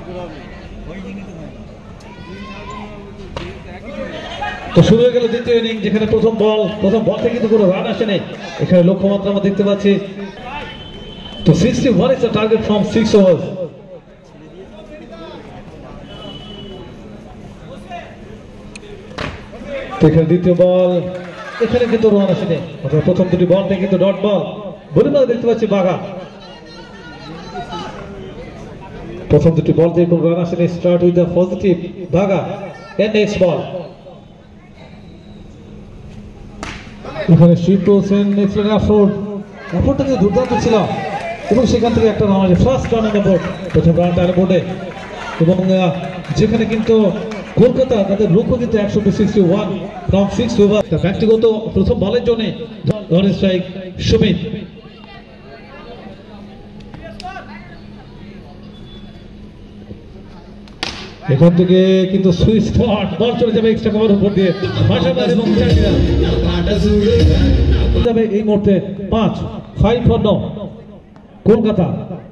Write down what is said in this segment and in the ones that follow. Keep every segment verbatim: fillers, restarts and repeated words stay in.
তো শুরু হয়ে গেল দ্বিতীয় ইনিং, যেখানে প্রথম বল প্রথম বল থেকে কিন্তু কোনো রান আসেনি। এখানে লক্ষ্যমাত্রা আমরা দেখতে পাচ্ছি। তো sixty one is the target from six overs. এখানে দ্বিতীয় বল, এখানে কিন্তু রান আসেনি। অর্থাৎ প্রথম দুটি বল থেকে কিন্তু ডট বল। বলিমাকে দেখতে পাচ্ছি বাঘা। প্রথম দুটি বল থেকে কোনো রান আসেনি। Start with the positive Bagha. And next ball. এখানে শিফট করছেন এক্সেলেন্ট এফোর্ট। এফোর্টটা কিন্তু দুর্দান্ত ছিল এবং সেখান থেকে একটা রান আসে। First run on the board, প্রথম রান টাইম বোর্ডে। এবং যেখানে কিন্তু কলকাতা তাদের লক্ষ্য কিন্তু একশো sixty one from six over. ব্যক্তিগত প্রথম বলের জন্য রান স্ট্রাইক সুমিত। এখান থেকে কিন্তু সুইচ স্পট, বল চলে যাবে এক্সট্রা কভার উপর দিয়ে। যাবে এই মুহূর্তে পাঁচ ফাইভ ফর নো কলকাতা।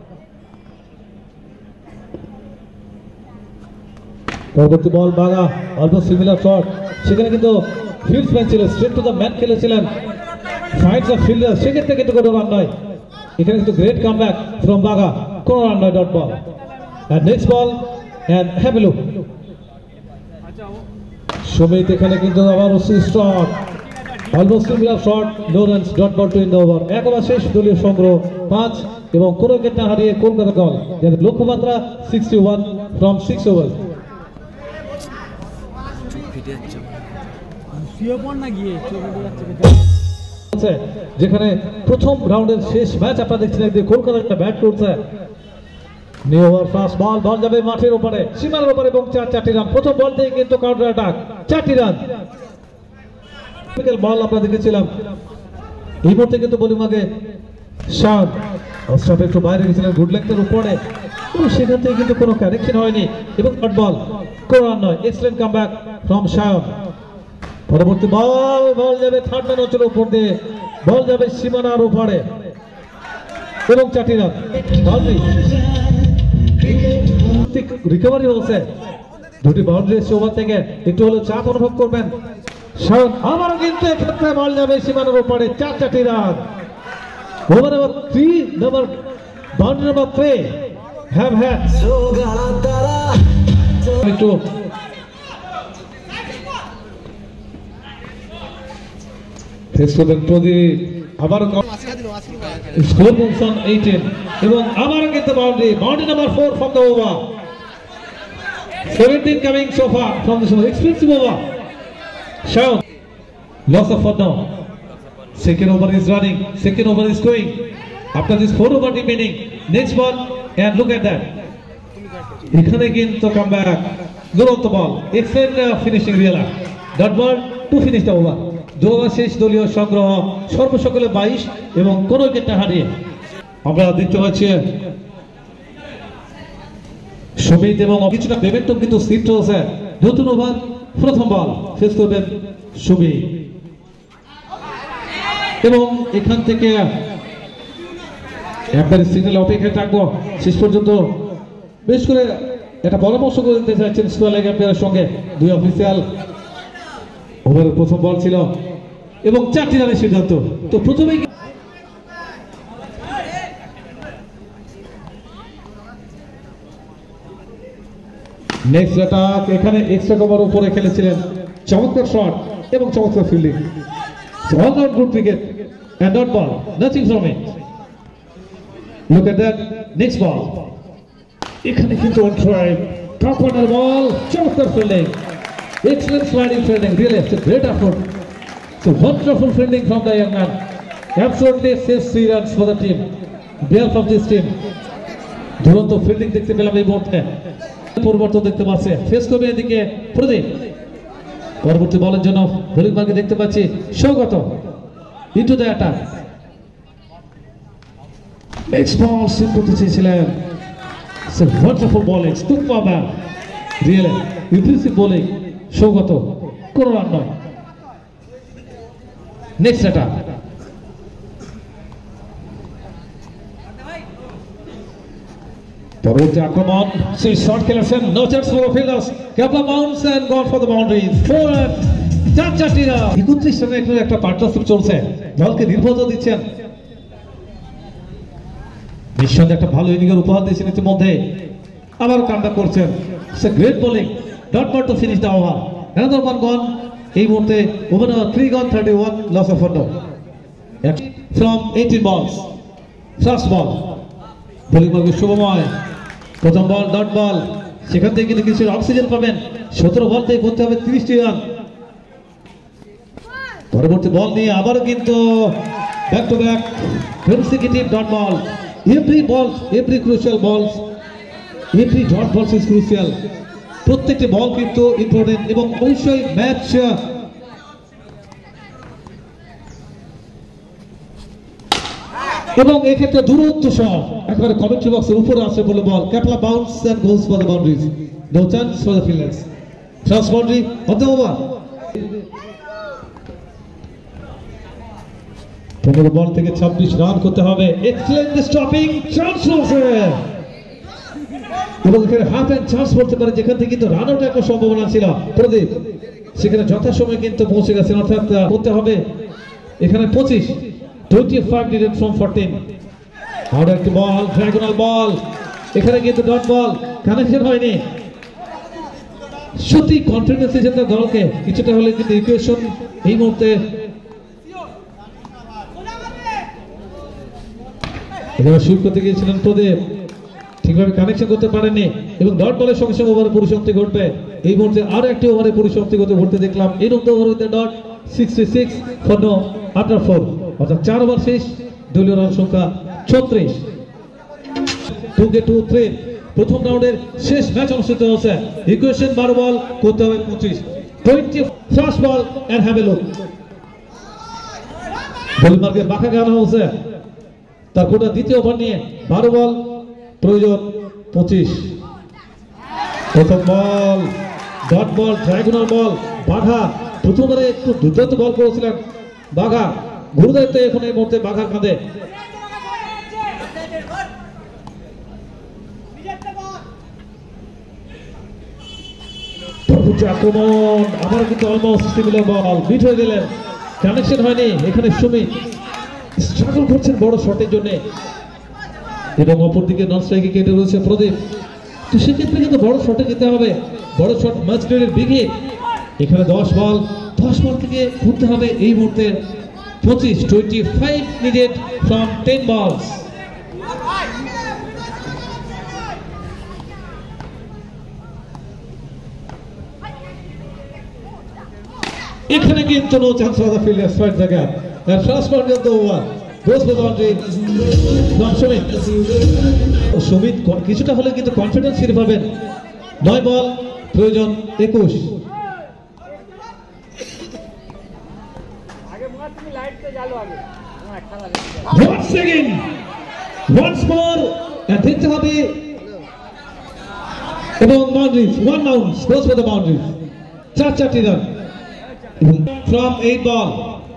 পরবর্তী ball Bagha, almost similar shot. সেখানে কিন্তু ফিল্ডসম্যান ছিল, স্ট্রেট টু দ্য ম্যান খেলেছিলেন। ফাইটস অফ ফিল্ডার, সেক্ষেত্রে কিন্তু কোনো রান নয়। এখানে কিন্তু গ্রেট কামব্যাক ফ্রম বাঘা, কোনো রান নয়, dot ball. And next ball and have a look. Sumit এখানে কিন্তু আবার shot, almost similar shot, no runs, dot ball two in the over. এক ওভার শেষ, দলীয় সংগ্রহ পাঁচ এবং কোনো উইকেট না হারিয়ে কলকাতা দল যাদের লক্ষ্যমাত্রা sixty one from six over. যেখানে প্রথম রাউন্ডের শেষ ম্যাচ আপনারা দেখছেন, একদিকে কলকাতা একটা ব্যাট করছে। New over first ball, ball যাবে মাঠের উপরে, সীমানার উপরে এবং চার চারটি রান। প্রথম বল থেকে কিন্তু কাউন্টার অ্যাটাক, চারটি রান। বল আমরা দেখেছিলাম। এই মুহূর্তে কিন্তু বলিমাকে শান অস্ট্রাপ একটু বাইরে গেছিলেন গুড লেগের উপরে এবং সেখান থেকে কিন্তু কোনো কানেকশন হয়নি এবং ডট বল, কোনো রান নয়। Excellent comeback from Shan. পরবর্তী বল, বল যাবে থার্ড ম্যান অঞ্চলের উপর দিয়ে, বল যাবে সীমানার উপরে এবং চারটি রান। রিকভারি হচ্ছে, দুটি বাউন্ডারি এসছে ওভার থেকে, একটু হলেও চাপ অনুভব করবেন। আবারও কিন্তু এক্ষেত্রে বল যাবে সীমানার উপরে, চার চারটি run. Over number three, number boundary number three have had একটু ফেস করবেন প্রদীপ। আবার স্কোর পজিশন এইটিন এবং আবার কিন্তু boundary, boundary number four from the over. Seventeen coming so far from this expensive over. Shaun loss of four now. Second over is running, second over is going after this four over remaining. Next ball and look at that. এখানে কিন্তু comeback, দুরন্ত ball, excellent finishing really, dot ball to finish the over. দু over শেষ, দলীয় সংগ্রহ সর্বসকলে বাইশ এবং কোন উইকেট হারিয়ে। আমরা দেখতে পাচ্ছি সুমিত এবং কিছুটা পেমেন্টও কিন্তু সিফট হয়েছে। নতুন ওভার, প্রথম বল ফেস করবেন সুমিত এবং এখান থেকে একবার সিগন্যাল অপেক্ষায় থাকবো শেষ পর্যন্ত। বেশ করে একটা পরামর্শ করে দিতে চাইছেন স্কোয়ার লেগ আম্পায়ারের সঙ্গে দুই অফিসিয়াল। ওভারের প্রথম বল ছিল এবং চারটি রানের সিদ্ধান্ত। তো প্রথমেই নেক্সট অ্যাটাক, এখানে এক্সট্রা কভার উপরে খেলেছিলেন, চমৎকার শট এবং চমৎকার fielding. All round good cricket and dot ball, nothing from it. Look at that, next ball. এখানে কিন্তু on try, top corner ball, চমৎকার fielding, excellent sliding fielding, really it's a great effort. So wonderful fielding from the young man. Absolutely saves three runs for the team. Behalf of this team. দুরন্ত fielding দেখতে পেলাম এই মুহূর্তে। পরিবর্তন দেখতে পাচ্ছে, face করবে এদিকে প্রদীপ। পরবর্তী বলের জন্য বলিমাকে দেখতে পাচ্ছি Saugata. Into the attack. Next ball sweep করতে চেয়েছিলেন। It's a wonderful bowling. Super man. Really impressive bowling. Saugata, কোনো রান নয়। Next attack. পরবর্তী আক্রমণ সেই শট খেলেছেন no chance for fielders couple a bounce and gone for the boundary four চার চারটি রান একত্রিশ রানের একটা পার্টনারশিপ চলছে দলকে নির্ভরতা দিচ্ছেন নিঃসন্দেহে একটা ভালো ইনিংসের উপহার দিয়েছেন ইতিমধ্যে আবার কামব্যাক করছেন সে great bowling dot ball to finish the over another one gone এই মুহূর্তে over three gone thirty one loss of no from eighteen balls first ball bowling বলকে শুভময় প্রথম বল ডট বল সেখান থেকে কিন্তু কিছু অক্সিজেন পাবেন সতেরো বল থেকে করতে হবে তিরিশটি রান পরবর্তী বল নিয়ে আবারও কিন্তু back to back consecutive dot ball every ball every crucial balls every dot balls is crucial প্রত্যেকটি বল কিন্তু ইম্পর্টেন্ট এবং অবশ্যই ম্যাচ এবং এই ক্ষেত্রে দূরত্ব শট একেবারে কমেন্ট্রি বক্সের উপরে আসে বলে ball couple a bounce and goes for the boundaries no chance for the fielders first boundary of the over পনেরো বল থেকে ছাব্বিশ রান করতে হবে এক্সেলেন্ট স্টপিং চান্স রয়েছে এবং এখানে হাফ এন্ড চান্স বলতে পারে যেখান থেকে কিন্তু রান আউট একটা সম্ভাবনা ছিল প্রদীপ সেখানে যথাসময়ে কিন্তু পৌঁছে গেছেন অর্থাৎ করতে হবে এখানে পঁচিশ twenty-five needed from fourteen out একটি বল ড্রাগনাল বল এখানে কিন্তু ডট বল কানেকশন হয়নি সত্যি কনফিডেন্স এসেছে দলকে কিছুটা হলে কিন্তু ইকুয়েশন এই মুহূর্তে এবার শুরু করতে গিয়েছিলেন প্রদীপ ঠিকভাবে কানেকশন করতে পারেনি এবং ডট বলের সঙ্গে সঙ্গে ওভারে পরিসমাপ্তি ঘটবে এই মুহূর্তে আরো একটি ওভারে পরিসমাপ্তি ঘটতে দেখলাম এই রকম over with dot sixty six for no after four অর্থাৎ চার ওভার শেষ দলীয় রান সংখ্যা ছত্রিশ টু কে টু থ্রি প্রথম রাউন্ডের শেষ ম্যাচ অনুষ্ঠিত হচ্ছে ইকুয়েশন বারো বল করতে হবে পঁচিশ twenty first ball and have a look বলিমার্কে বাঁকা গানা হচ্ছে তার গোটা দ্বিতীয় ওভার নিয়ে বারো বল প্রয়োজন পঁচিশ প্রথম বল ডট বল ড্রাগনাল বল বাঘা প্রথমবারে একটু দুর্দান্ত বল করেছিলেন বাঘা গুরুদায়িত্ব এখন এই মুহূর্তে বাঘার কাঁধে আক্রমণ আবার কিন্তু অলমোস্ট সিমিলার বল বিট হয়ে গেলেন কানেকশন হয়নি এখানে সুমিত স্ট্রাগল করছেন বড় শটের জন্য এবং অপরদিকে নন স্ট্রাইকে কেটে রয়েছে প্রদীপ তো সেক্ষেত্রে কিন্তু বড় শটে যেতে হবে বড় শট ম্যাচ ডের বিগ হিট এখানে দশ বল দশ বল থেকে ঘুরতে হবে এই মুহূর্তে পঁচিশ twenty five needed from ten balls এখানে কিন্তু no chance for the fielders find the gap and first ball of the over goes for the boundary not Sumit Sumit কিছুটা হলে কিন্তু কনফিডেন্স ফিরে পাবেন নয় বল প্রয়োজন একুশ once again once more দেখতে হবে এবং boundaries one bounce goes for the boundaries চার চারটি run from eight ball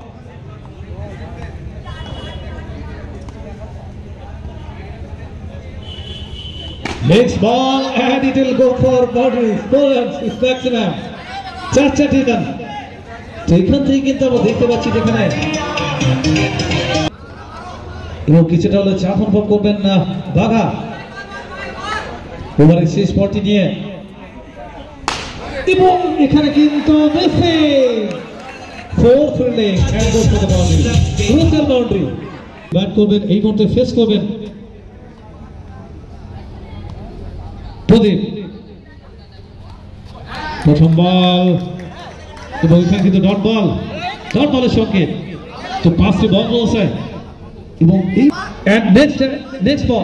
next ball and it will go for boundaries four runs is maximum চার চারটি রান তো এখান থেকে কিন্তু আমরা দেখতে পাচ্ছি যেখানে এবং কিছুটা হলে চাপ অনুভব করবেন না বাঘা ওভারের শেষ বলটি নিয়ে এবং এখানে কিন্তু messy four fielding and goes for the boundary crucial boundary bat করবেন এই মুহূর্তে ফেস করবেন প্রদীপ প্রথম বল এবং এখানে কিন্তু ডট বল ডট বলের সঙ্গে তো পাঁচটি বল রয়েছে এবং এই এন্ড নেক্সট নেক্সট বল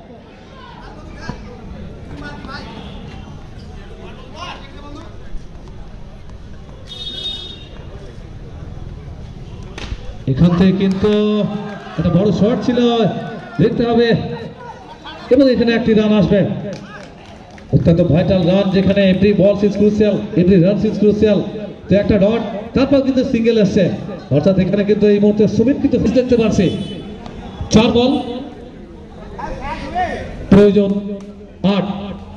এখান থেকে কিন্তু একটা বড় শট ছিল দেখতে হবে এবং এখানে একটি রান আসবে অত্যন্ত ভাইটাল রান যেখানে every ball is crucial every run is crucial তো একটা ডট তারপর কিন্তু সিঙ্গেল আসছে অর্থাৎ এখানে কিন্তু এই মুহূর্তে সুমিত কিন্তু দেখতে পারছে চার বল প্রয়োজন আট।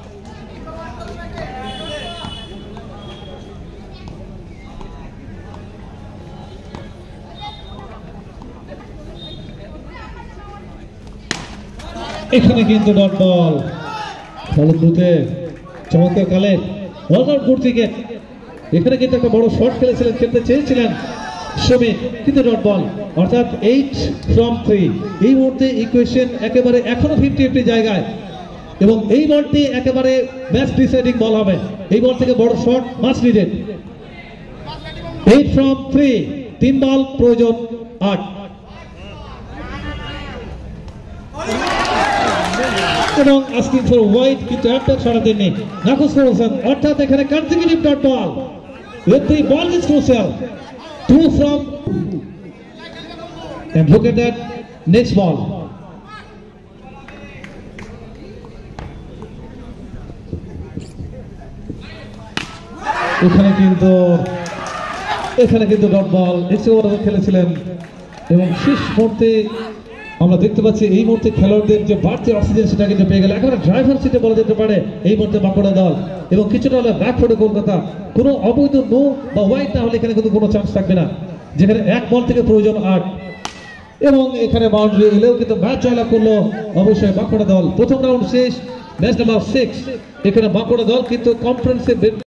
এখানে কিন্তু ডট বল, ভালো দ্রুতে চমৎকার কালে অলরাউন্ড গুড ক্রিকেট। এখানে কিন্তু একটা বড় শট খেলেছিলেন, খেলতে চেয়েছিলেন সুমিত, কিন্তু ডট বল, অর্থাৎ এইট ফ্রম থ্রি। এই মুহূর্তে ইকুয়েশন একেবারে এখনো ফিফটি ফিফটি জায়গায়, এবং এই বলটি একেবারে ম্যাচ ডিসাইডিং বল হবে। এই বল থেকে বড় shot much needed. Eight from three, তিন বল প্রয়োজন আট। এবং আস্কিং ফর ওয়াইড, কিন্তু একটা ছড়া দেননি নাকুশ করেছেন, অর্থাৎ এখানে consecutive dot ball with the ball is crucial. Two from, and look at that next ball. এখানে কিন্তু এখানে কিন্তু ডট বল এক্সট্রা ওভার খেলেছিলেন, এবং শেষ মুহূর্তে আমরা দেখতে পাচ্ছি এই মুহূর্তে খেলোয়াড়দের যে বাড়তি অক্সিজেন সেটা কিন্তু পেয়ে গেল। একেবারে ড্রাইভার সিটে বলা যেতে পারে এই মুহূর্তে বাঁকুড়া দল, এবং কিছুটা হলে ব্যাক ফুটে কলকাতা। কোনো অবৈধ নো বা ওয়াইড না হলে এখানে কিন্তু কোনো চান্স থাকবে না, যেখানে এক বল থেকে প্রয়োজন আট। এবং এখানে বাউন্ডারি এলেও কিন্তু ম্যাচ জয়লাভ করলো অবশ্যই বাঁকুড়া দল। প্রথম রাউন্ড শেষ, ম্যাচ নাম্বার সিক্স। এখানে বাঁকুড়া দল কিন্তু কনফারেন্সে